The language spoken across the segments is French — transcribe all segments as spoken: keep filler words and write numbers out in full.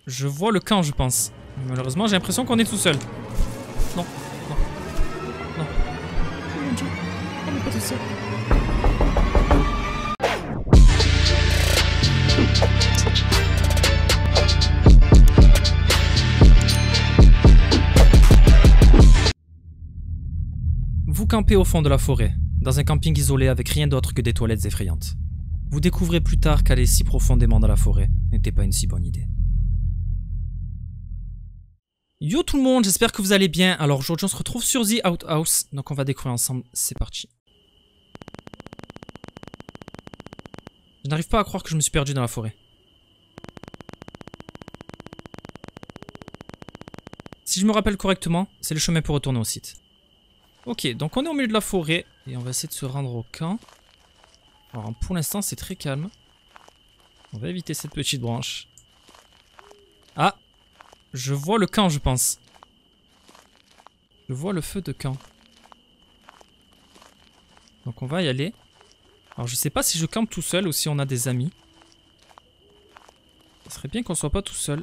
je vois le camp, je pense. Mais malheureusement, j'ai l'impression qu'on est tout seul. Non, non, non. Oh mon dieu, on n'est pas tout seul. Vous campez au fond de la forêt, dans un camping isolé avec rien d'autre que des toilettes effrayantes. Vous découvrez plus tard qu'aller si profondément dans la forêt n'était pas une si bonne idée. Yo tout le monde, j'espère que vous allez bien. Alors aujourd'hui on se retrouve sur The Outhouse, donc on va découvrir ensemble, c'est parti. Je n'arrive pas à croire que je me suis perdu dans la forêt. Si je me rappelle correctement, c'est le chemin pour retourner au site. Ok, donc on est au milieu de la forêt et on va essayer de se rendre au camp. Alors pour l'instant c'est très calme. On va éviter cette petite branche. Ah, je vois le camp je pense. Je vois le feu de camp. Donc on va y aller. Alors je sais pas si je campe tout seul ou si on a des amis. Ce serait bien qu'on soit pas tout seul.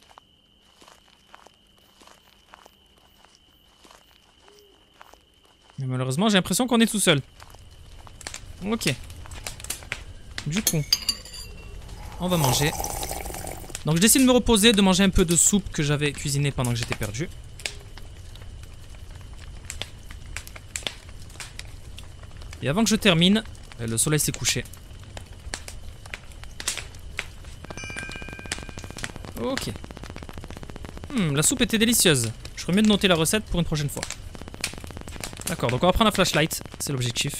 Mais malheureusement j'ai l'impression qu'on est tout seul. Ok. Du coup, on va manger. Donc je décide de me reposer, de manger un peu de soupe que j'avais cuisinée pendant que j'étais perdu. Et avant que je termine, le soleil s'est couché. Ok. Hmm, la soupe était délicieuse. Je ferais mieux de noter la recette pour une prochaine fois. D'accord, donc on va prendre la flashlight, c'est l'objectif.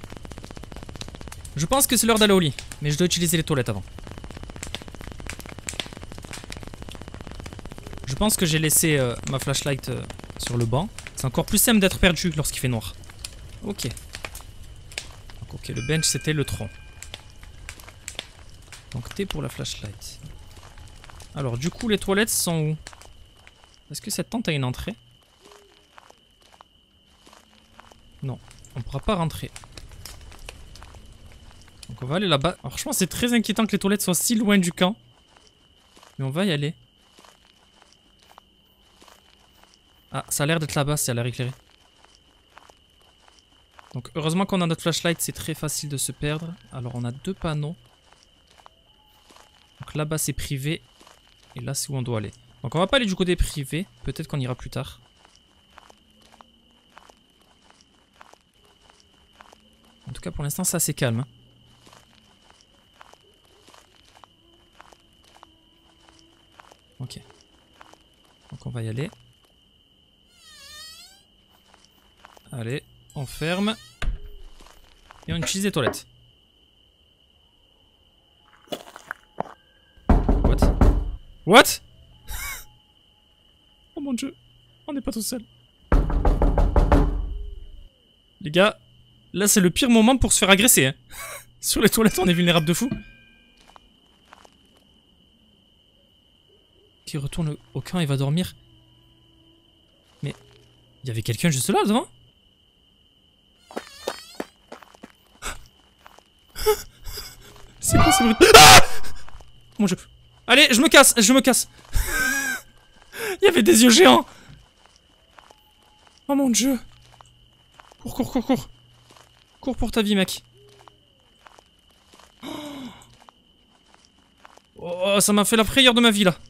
Je pense que c'est l'heure d'aller au lit, mais je dois utiliser les toilettes avant. Je pense que j'ai laissé euh, ma flashlight euh, sur le banc. C'est encore plus simple d'être perdu lorsqu'il fait noir. Ok. Donc, ok, le bench c'était le tronc. Donc T pour la flashlight. Alors du coup les toilettes sont où? Est-ce que cette tente a une entrée? Non, on ne pourra pas rentrer. Donc on va aller là-bas. Alors franchement c'est très inquiétant que les toilettes soient si loin du camp. Mais on va y aller. Ah, ça a l'air d'être là-bas, c'est à l'air éclairé. Donc heureusement qu'on a notre flashlight, c'est très facile de se perdre. Alors on a deux panneaux. Donc là-bas c'est privé. Et là c'est où on doit aller. Donc on va pas aller du côté privé. Peut-être qu'on ira plus tard. En tout cas pour l'instant c'est assez calme. Hein. Ok. Donc on va y aller. Allez, on ferme. Et on utilise les toilettes. What? What? Oh mon dieu, on n'est pas tout seul. Les gars, là c'est le pire moment pour se faire agresser. Hein. Sur les toilettes on est vulnérable de fou. Qui retourne au camp et va dormir. Mais il y avait quelqu'un juste là devant. C'est quoi ce bruit? Ah! Mon dieu. Allez, je me casse, je me casse. Il y avait des yeux géants. Oh mon dieu. Cours, cours, cours, cours. Cours pour ta vie, mec. Oh, ça m'a fait la frayeur de ma vie, là.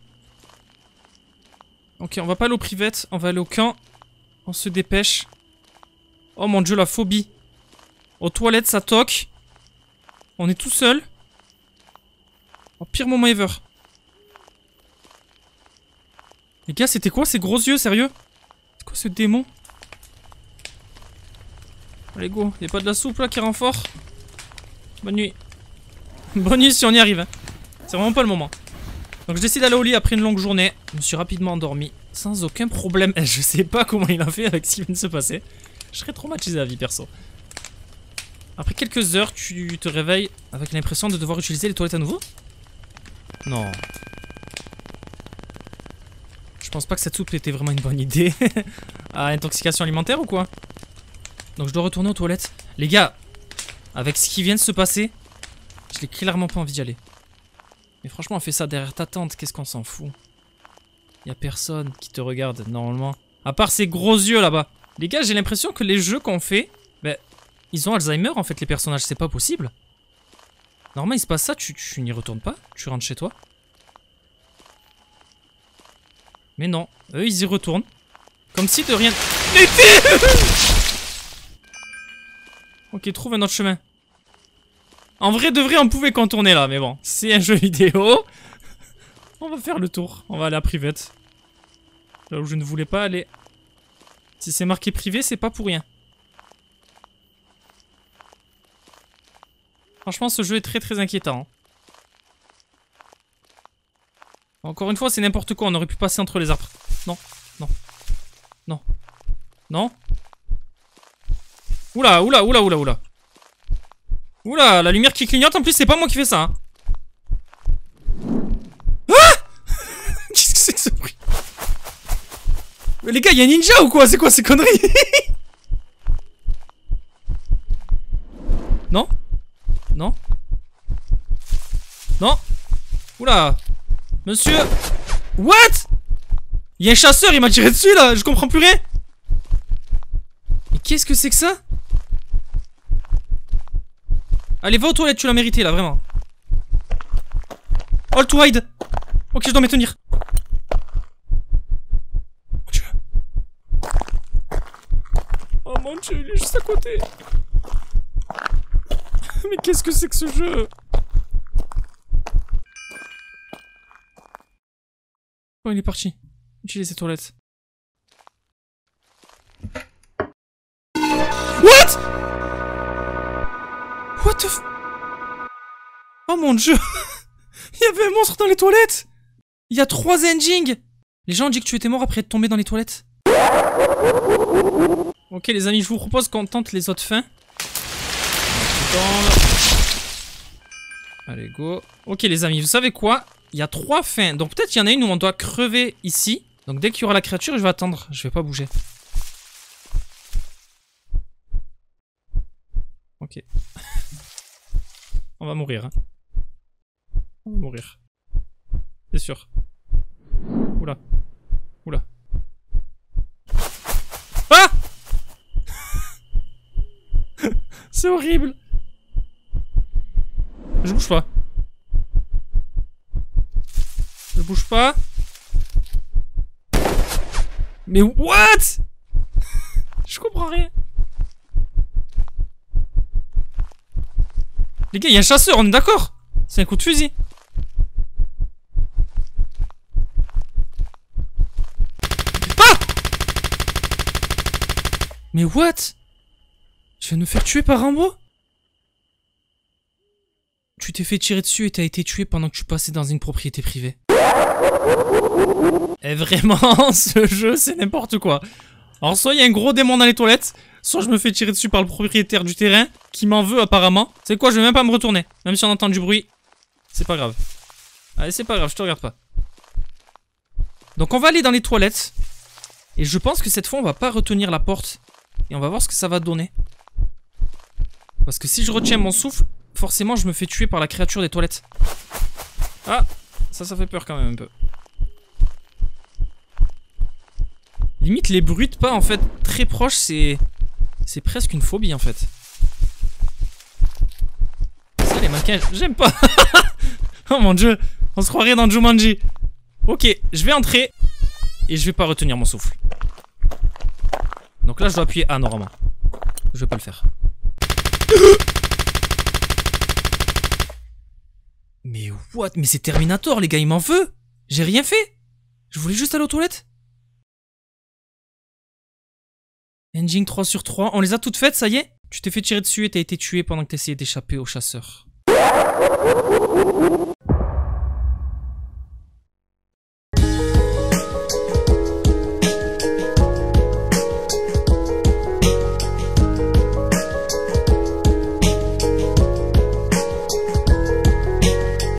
Ok, on va pas aller au private, on va aller au camp. On se dépêche. Oh mon dieu, la phobie. Aux toilettes, ça toque. On est tout seul. Au pire moment ever. Les gars, c'était quoi ces gros yeux, sérieux? C'est quoi ce démon? Allez, go. Y'a pas de la soupe là qui renfort? Bonne nuit. Bonne nuit si on y arrive. Hein. C'est vraiment pas le moment. Donc je décide d'aller au lit après une longue journée. Je me suis rapidement endormi. Sans aucun problème. Je sais pas comment il a fait avec ce qui vient de se passer. Je serais traumatisé à la vie perso. Après quelques heures, tu te réveilles avec l'impression de devoir utiliser les toilettes à nouveau? Non. Je pense pas que cette soupe était vraiment une bonne idée. Ah, intoxication alimentaire ou quoi? Donc je dois retourner aux toilettes. Les gars, avec ce qui vient de se passer, j'ai clairement pas envie d'y aller. Mais franchement, on fait ça derrière ta tente, qu'est-ce qu'on s'en fout? Y a personne qui te regarde, normalement. À part ces gros yeux là-bas. Les gars, j'ai l'impression que les jeux qu'on fait, ben, ils ont Alzheimer en fait, les personnages. C'est pas possible. Normalement, il se passe ça, tu, tu n'y retournes pas. Tu rentres chez toi. Mais non, eux, ils y retournent. Comme si de rien n'était. Ok, trouve un autre chemin. En vrai, de vrai, on pouvait contourner là, mais bon. C'est un jeu vidéo. On va faire le tour. On va aller à Private. Là où je ne voulais pas aller. Si c'est marqué privé, c'est pas pour rien. Franchement, ce jeu est très très inquiétant. Encore une fois, c'est n'importe quoi. On aurait pu passer entre les arbres. Non, non, non, non. Oula, oula, oula, oula, oula. Oula, la lumière qui clignote. En plus, c'est pas moi qui fais ça. Hein. Qu'est-ce que c'est que ce bruit? Mais les gars, y'a un ninja ou quoi? C'est quoi ces conneries? Non? Non? Non? Oula! Monsieur! What? Y'a un chasseur, il m'a tiré dessus là! Je comprends plus rien! Mais qu'est-ce que c'est que ça? Allez, va aux toilettes, tu l'as mérité là, vraiment. All to hide! Ok, je dois me tenir. Mon dieu. Oh mon dieu, il est juste à côté. Mais qu'est-ce que c'est que ce jeu? Oh, il est parti. Utilise les toilettes. What? What the f... Oh mon dieu. Il y avait un monstre dans les toilettes. Il y a trois endings. Les gens ont dit que tu étais mort après être tombé dans les toilettes. Ok les amis, je vous propose qu'on tente les autres fins. Allez go. Ok les amis, vous savez quoi? Il y a trois fins. Donc peut-être qu'il y en a une où on doit crever ici. Donc dès qu'il y aura la créature, je vais attendre. Je vais pas bouger. Ok. On va mourir. Hein. On va mourir. C'est sûr. Oula. Oula. Ah! C'est horrible. Je bouge pas. Je bouge pas. Mais what? Je comprends rien. Les gars, il y a un chasseur, on est d'accord? C'est un coup de fusil. Ah! Mais what? Tu vas nous faire tuer par Rambo? Tu t'es fait tirer dessus et t'as été tué pendant que tu passais dans une propriété privée. Et vraiment, ce jeu, c'est n'importe quoi. Alors soit il y a un gros démon dans les toilettes, soit je me fais tirer dessus par le propriétaire du terrain, qui m'en veut apparemment. C'est quoi, je vais même pas me retourner. Même si on entend du bruit, c'est pas grave. Allez, c'est pas grave, je te regarde pas. Donc on va aller dans les toilettes. Et je pense que cette fois, on va pas retenir la porte. Et on va voir ce que ça va donner. Parce que si je retiens mon souffle, forcément je me fais tuer par la créature des toilettes. Ah, ça, ça fait peur quand même un peu. Limite les bruits de pas en fait très proches, c'est... C'est presque une phobie en fait. Ça les mannequins, j'aime pas. Oh mon dieu, on se croirait dans Jumanji. Ok, je vais entrer. Et je vais pas retenir mon souffle. Donc là je dois appuyer A normalement. Je vais pas le faire. Mais what? Mais c'est Terminator les gars, il m'en veut. J'ai rien fait. Je voulais juste aller aux toilettes. Engine trois sur trois, on les a toutes faites, ça y est? Tu t'es fait tirer dessus et t'as été tué pendant que t'essayais d'échapper au chasseur.